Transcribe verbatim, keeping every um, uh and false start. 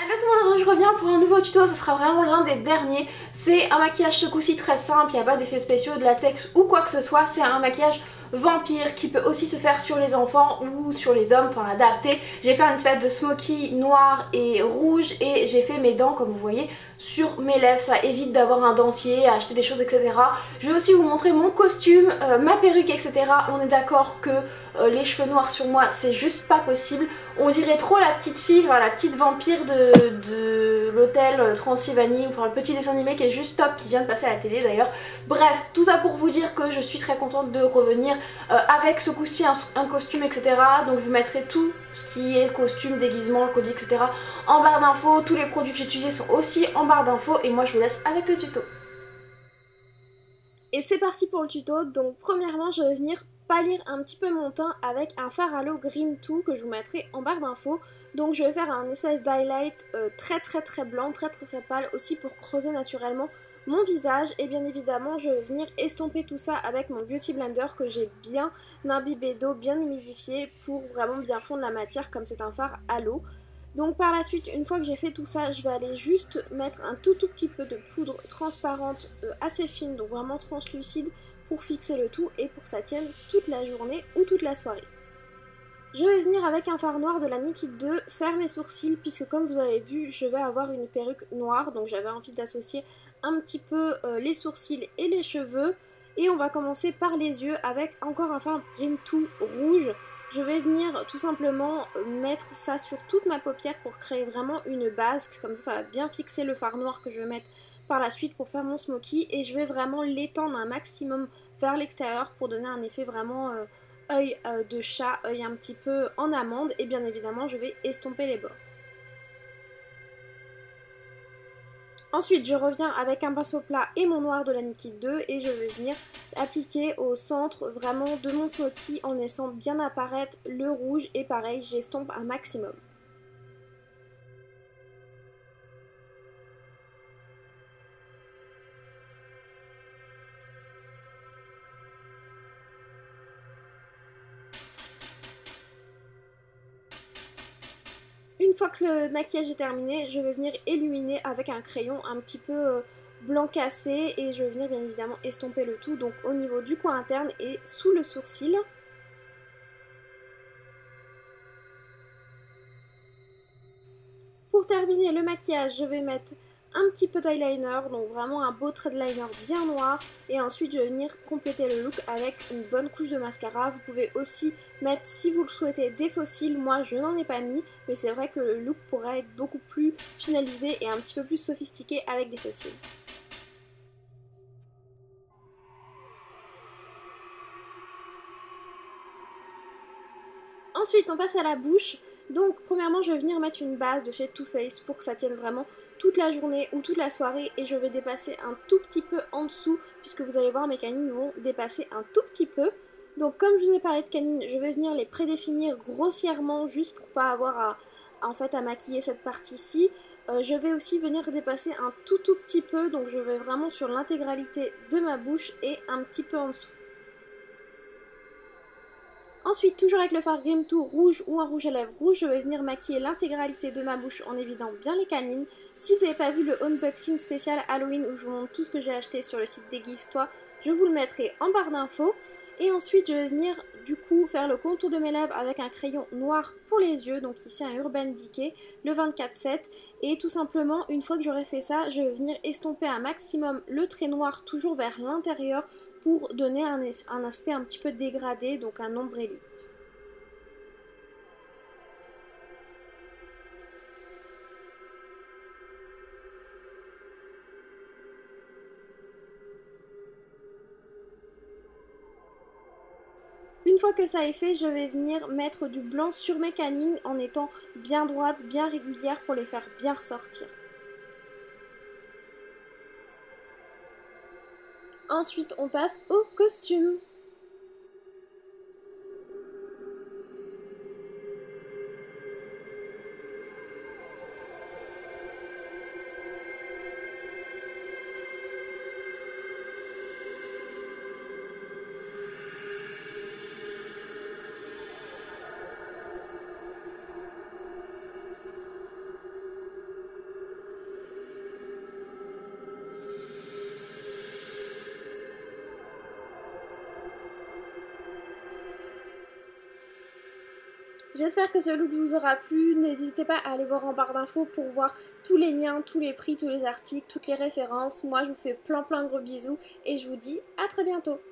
Allô tout le monde, aujourd'hui je reviens pour un nouveau tuto, ce sera vraiment l'un des derniers. C'est un maquillage ce coup-ci très simple, il n'y a pas d'effets spéciaux, de latex ou quoi que ce soit. C'est un maquillage vampire qui peut aussi se faire sur les enfants ou sur les hommes, enfin adapté. J'ai fait un espèce de smoky noir et rouge et j'ai fait mes dents comme vous voyez sur mes lèvres. Ça évite d'avoir un dentier, à acheter des choses et cetera. Je vais aussi vous montrer mon costume, euh, ma perruque et cetera. On est d'accord que euh, les cheveux noirs sur moi c'est juste pas possible. On dirait trop la petite fille, enfin, la petite vampire de, de l'hôtel Transylvanie, enfin le petit dessin animé qui est juste top, qui vient de passer à la télé d'ailleurs. Bref, tout ça pour vous dire que je suis très contente de revenir euh, avec ce coup-ci un, un costume et cetera. Donc je vous mettrai tout ce qui est costume, déguisement, le collier et cetera en barre d'infos. Tous les produits que j'ai utilisés sont aussi en barre d'infos et moi je vous laisse avec le tuto. Et c'est parti pour le tuto. Donc premièrement je vais venir pâlir un petit peu mon teint avec un fard à l'eau Grim deux que je vous mettrai en barre d'infos. Donc je vais faire un espèce d'highlight euh, très très très blanc, très très très pâle aussi pour creuser naturellement mon visage. Et bien évidemment je vais venir estomper tout ça avec mon Beauty Blender que j'ai bien imbibé d'eau, bien humidifié pour vraiment bien fondre la matière comme c'est un fard à l'eau. Donc par la suite, une fois que j'ai fait tout ça, je vais aller juste mettre un tout tout petit peu de poudre transparente euh, assez fine, donc vraiment translucide, pour fixer le tout et pour que ça tienne toute la journée ou toute la soirée. Je vais venir avec un fard noir de la Nikit deux faire mes sourcils puisque comme vous avez vu, je vais avoir une perruque noire, donc j'avais envie d'associer un petit peu euh, les sourcils et les cheveux. Et on va commencer par les yeux avec encore un fard Grim deux rouge. Je vais venir tout simplement mettre ça sur toute ma paupière pour créer vraiment une base, comme ça ça va bien fixer le fard noir que je vais mettre par la suite pour faire mon smoky. Et je vais vraiment l'étendre un maximum vers l'extérieur pour donner un effet vraiment euh, œil euh, de chat, œil un petit peu en amande. Et bien évidemment je vais estomper les bords. Ensuite, je reviens avec un pinceau plat et mon noir de la Nikit deux et je vais venir appliquer au centre vraiment de mon smoky en laissant bien apparaître le rouge et pareil, j'estompe un maximum. Une fois que le maquillage est terminé, je vais venir illuminer avec un crayon un petit peu blanc cassé et je vais venir bien évidemment estomper le tout donc au niveau du coin interne et sous le sourcil. Pour terminer le maquillage, je vais mettre un petit peu d'eyeliner, donc vraiment un beau trait de liner bien noir. Et ensuite, je vais venir compléter le look avec une bonne couche de mascara. Vous pouvez aussi mettre, si vous le souhaitez, des faux cils. Moi, je n'en ai pas mis, mais c'est vrai que le look pourrait être beaucoup plus finalisé et un petit peu plus sophistiqué avec des faux cils. Ensuite, on passe à la bouche. Donc, premièrement, je vais venir mettre une base de chez Too Faced pour que ça tienne vraiment toute la journée ou toute la soirée. Et je vais dépasser un tout petit peu en dessous, puisque vous allez voir, mes canines vont dépasser un tout petit peu. Donc, comme je vous ai parlé de canines, je vais venir les prédéfinir grossièrement, juste pour pas avoir à, à, en fait, à maquiller cette partie-ci. Euh, je vais aussi venir dépasser un tout tout petit peu, donc je vais vraiment sur l'intégralité de ma bouche et un petit peu en dessous. Ensuite, toujours avec le fard Grim deux rouge ou un rouge à lèvres rouge, je vais venir maquiller l'intégralité de ma bouche en évidant bien les canines. Si vous n'avez pas vu le unboxing spécial Halloween où je vous montre tout ce que j'ai acheté sur le site Déguise-toi, je vous le mettrai en barre d'infos. Et ensuite, je vais venir du coup faire le contour de mes lèvres avec un crayon noir pour les yeux, donc ici un Urban Decay, le vingt-quatre sept. Et tout simplement, une fois que j'aurai fait ça, je vais venir estomper un maximum le trait noir toujours vers l'intérieur pour donner un, un aspect un petit peu dégradé, donc un ombréli. Une fois que ça est fait, je vais venir mettre du blanc sur mes canines en étant bien droite, bien régulière pour les faire bien ressortir. Ensuite, on passe au costume. J'espère que ce look vous aura plu, n'hésitez pas à aller voir en barre d'infos pour voir tous les liens, tous les prix, tous les articles, toutes les références. Moi je vous fais plein plein de gros bisous et je vous dis à très bientôt.